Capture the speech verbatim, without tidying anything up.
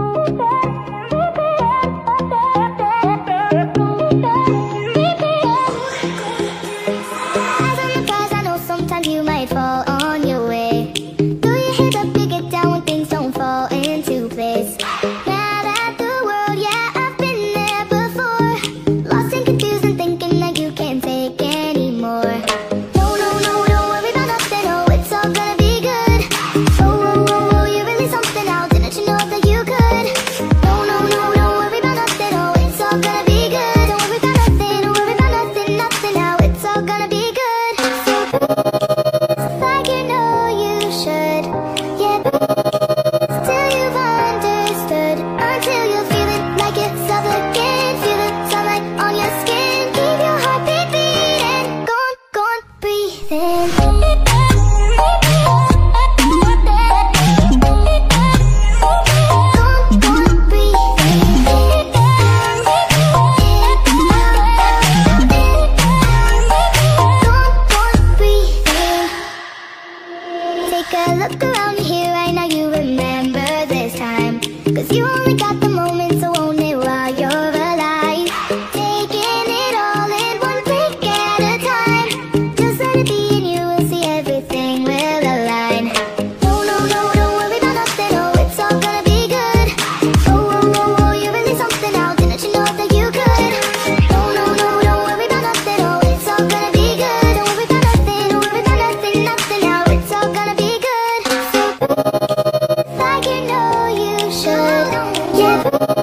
You might fall on your way. Throw your hands up to get down when things don't fall into place. Mad at the world, yeah, I've been there before. Lost and confused and thinking that you can't take anymore. No, no, no, don't worry about nothing, oh, it's all gonna be good. Oh, oh, oh, oh, you're really something now, didn't you know that you could? No, no, no, don't worry about nothing, oh, it's all gonna be good. Don't worry about nothing, don't worry about nothing, nothing now, it's all gonna be good. Like you know you should, yeah. Till you've understood, until you feel it like yourself again. Feel the sunlight on your skin. Keep your heartbeat beating. Go on, go on, breathe in. Go on, go on, breathe in. Go on, go on, breathe in. Take a look around you here right now, you remember this time. Cause you only got the moment, so own it while you're alive. Taking it all in one take at a time. Just let it be and you will see everything will align. No, no, no, don't worry about nothing, oh, it's all gonna be good. Oh, oh, oh, oh, you're really something now, didn't you know that you could? No, no, no, don't worry about nothing, oh, it's all gonna be good. Don't worry about nothing, don't worry about nothing, nothing now, it's all gonna be good. Like you know you should, yeah.